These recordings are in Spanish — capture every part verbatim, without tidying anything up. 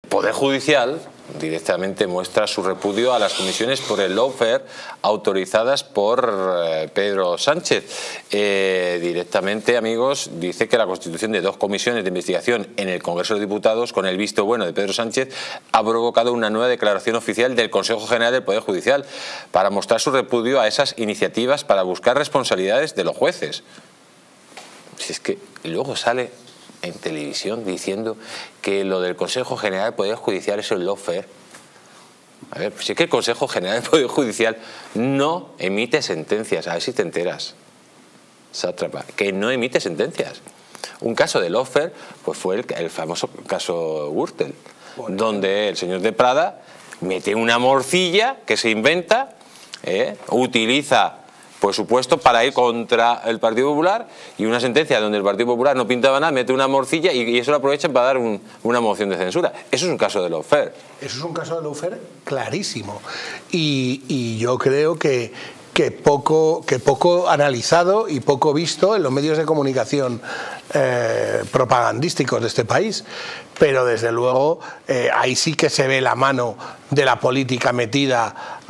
Poder Judicial directamente muestra su repudio a las comisiones por el lawfare autorizadas por eh, Pedro Sánchez. Eh, directamente, amigos, dice que la constitución de dos comisiones de investigación en el Congreso de Diputados, con el visto bueno de Pedro Sánchez, ha provocado una nueva declaración oficial del Consejo General del Poder Judicial para mostrar su repudio a esas iniciativas para buscar responsabilidades de los jueces. Si es que luego sale en televisión diciendo que lo del Consejo General del Poder Judicial es el lawfare. A ver, si es que el Consejo General del Poder Judicial no emite sentencias, a ver si te enteras, sátrapa, que no emite sentencias. Un caso de lawfare pues fue el, el famoso caso Gürtel, bueno, donde el señor de Prada mete una morcilla que se inventa, eh, utiliza por supuesto para ir contra el Partido Popular, y una sentencia donde el Partido Popular no pintaba nada, mete una morcilla y, y eso lo aprovechan para dar un, una moción de censura. Eso es un caso de lawfare. Eso es un caso de lawfare clarísimo. Y, y yo creo que, que, poco, que poco analizado y poco visto en los medios de comunicación eh, propagandísticos de este país. Pero desde luego eh, ahí sí que se ve la mano de la política metida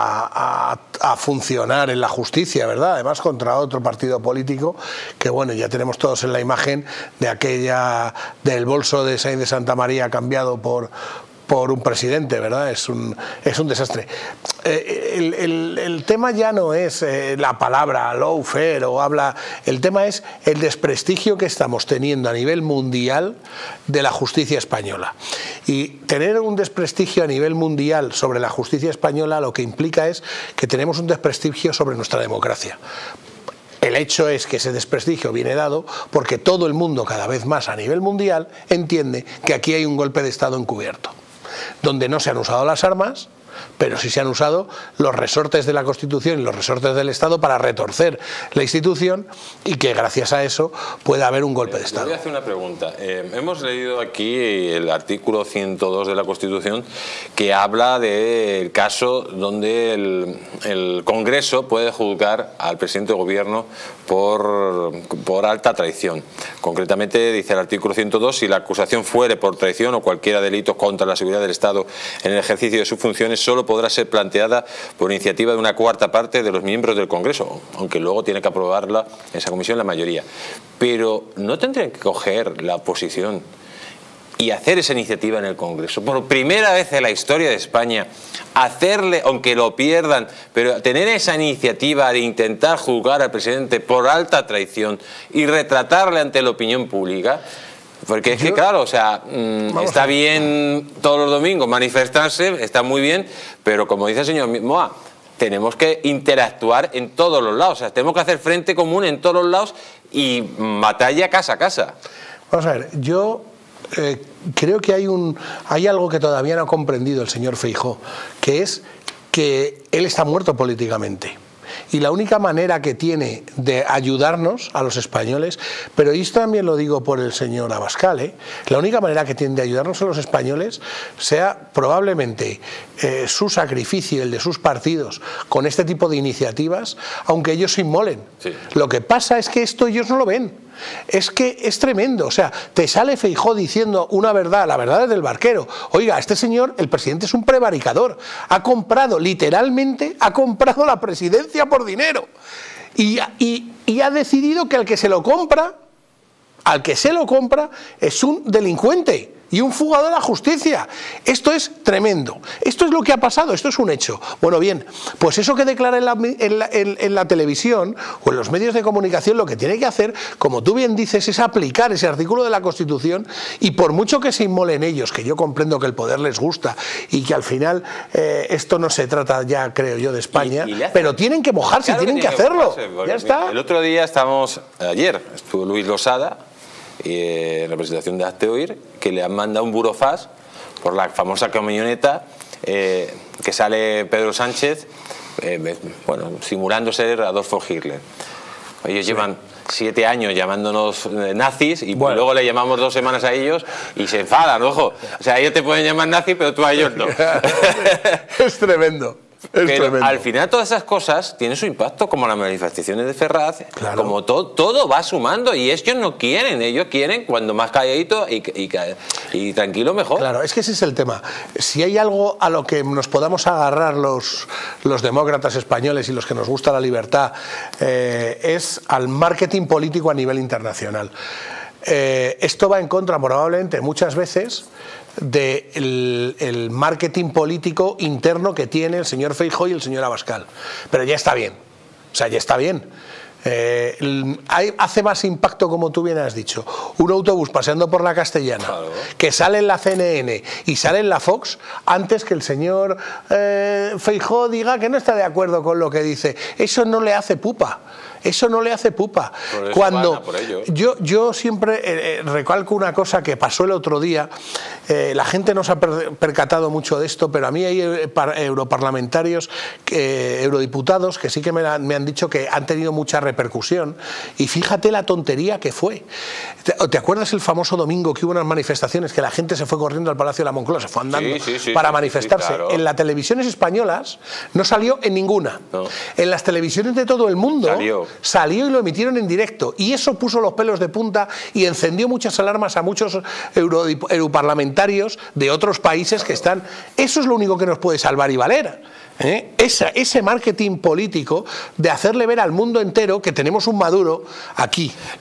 a, a, a funcionar en la justicia, ¿verdad? Además contra otro partido político que, bueno, ya tenemos todos en la imagen de aquella del bolso de Sáenz de Santa María cambiado por por un presidente, ¿verdad? Es un, es un desastre. Eh, el, el, el tema ya no es eh, la palabra lawfare o habla, el tema es el desprestigio que estamos teniendo a nivel mundial de la justicia española. Y tener un desprestigio a nivel mundial sobre la justicia española lo que implica es que tenemos un desprestigio sobre nuestra democracia. El hecho es que ese desprestigio viene dado porque todo el mundo, cada vez más a nivel mundial, entiende que aquí hay un golpe de Estado encubierto, donde no se han usado las armas, pero sí se han usado los resortes de la Constitución y los resortes del Estado para retorcer la institución y que gracias a eso pueda haber un golpe de Estado. Voy a hacer una pregunta. Eh, hemos leído aquí el artículo ciento dos de la Constitución que habla del caso donde el, el Congreso puede juzgar al presidente de gobierno por, por alta traición. Concretamente dice el artículo ciento dos, si la acusación fuere por traición o cualquiera delito contra la seguridad del Estado en el ejercicio de sus funciones, solo podrá ser planteada por iniciativa de una cuarta parte de los miembros del Congreso, aunque luego tiene que aprobarla esa comisión la mayoría. Pero ¿no tendrían que coger la oposición y hacer esa iniciativa en el Congreso? Por primera vez en la historia de España, hacerle, aunque lo pierdan, pero tener esa iniciativa de intentar juzgar al presidente por alta traición y retratarle ante la opinión pública. Porque es que, claro, o sea, mmm, está bien todos los domingos manifestarse, está muy bien, pero como dice el señor Moa, tenemos que interactuar en todos los lados, o sea, tenemos que hacer frente común en todos los lados y batalla casa a casa. Vamos a ver, yo eh, creo que hay, un, hay algo que todavía no ha comprendido el señor Feijóo, que es que él está muerto políticamente. Y la única manera que tiene de ayudarnos a los españoles, pero esto también lo digo por el señor Abascal, ¿eh? La única manera que tiene de ayudarnos a los españoles sea probablemente eh, su sacrificio, el de sus partidos, con este tipo de iniciativas, aunque ellos se inmolen. Sí. Lo que pasa es que esto ellos no lo ven. Es que es tremendo, o sea, te sale Feijóo diciendo una verdad, la verdad es del barquero. Oiga, este señor, el presidente es un prevaricador, ha comprado, literalmente, ha comprado la presidencia por dinero y, y, y ha decidido que al que se lo compra, al que se lo compra, es un delincuente y un fugado de la justicia. Esto es tremendo. Esto es lo que ha pasado, esto es un hecho. Bueno, bien, pues eso que declara en la, en la, en, en la televisión o en los medios de comunicación, lo que tiene que hacer, como tú bien dices, es aplicar ese artículo de la Constitución, y por mucho que se inmolen ellos, que yo comprendo que el poder les gusta y que al final eh, esto no se trata ya, creo yo, de España, y, y hace, pero tienen que mojarse, claro, tienen que, que hacerlo. Mojarse, ya está. El otro día estábamos, ayer, estuvo Luis Losada, Eh, en representación de Hazte Oír, que le han mandado un burofax por la famosa camioneta eh, que sale Pedro Sánchez eh, bueno, simulando ser Adolfo Hitler. Ellos sí. llevan siete años llamándonos nazis y bueno. luego le llamamos dos semanas a ellos y se enfadan, ojo. O sea, ellos te pueden llamar nazis, pero tú a ellos no. Es tremendo. Pero tremendo. al final todas esas cosas tienen su impacto, como las manifestaciones de Ferraz, Claro. como todo, todo va sumando y ellos no quieren, ellos quieren cuando más calladito y, y, y tranquilo mejor. Claro, es que ese es el tema. Si hay algo a lo que nos podamos agarrar los, los demócratas españoles y los que nos gusta la libertad, eh, es al marketing político a nivel internacional. Eh, esto va en contra probablemente muchas veces del el marketing político interno que tiene el señor Feijóo y el señor Abascal. Pero ya está bien, o sea, ya está bien. Eh, el, hay, hace más impacto, como tú bien has dicho, un autobús paseando por la Castellana, claro, que sale en la C N N y sale en la Fox, antes que el señor eh, Feijóo diga que no está de acuerdo con lo que dice. Eso no le hace pupa. Eso no le hace pupa. Cuando por ello. yo, yo siempre eh, recalco una cosa que pasó el otro día, eh, la gente no se ha per, percatado mucho de esto, pero a mí hay eh, par, europarlamentarios, eh, eurodiputados, que sí que me, la, me han dicho que han tenido mucha repercusión, y fíjate la tontería que fue. ¿Te, ¿Te acuerdas el famoso domingo que hubo unas manifestaciones que la gente se fue corriendo al Palacio de la Moncloa, se fue andando sí, sí, sí, para sí, manifestarse? sí, claro. En las televisiones españolas no salió en ninguna. No. En las televisiones de todo el mundo Salió. salió y lo emitieron en directo, y eso puso los pelos de punta y encendió muchas alarmas a muchos euro, europarlamentarios de otros países que están. Eso es lo único que nos puede salvar y valer, ¿eh? Esa, ese marketing político de hacerle ver al mundo entero que tenemos un Maduro aquí.